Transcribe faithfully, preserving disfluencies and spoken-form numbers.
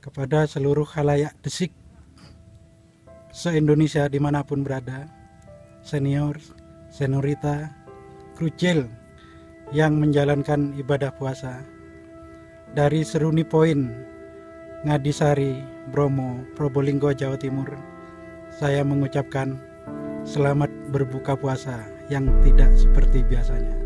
kepada seluruh khalayak desik se-Indonesia dimanapun berada, senior, seniorita, krucil yang menjalankan ibadah puasa dari Seruni Point, Ngadisari, Bromo, Probolinggo, Jawa Timur. Saya mengucapkan selamat berbuka puasa yang tidak seperti biasanya.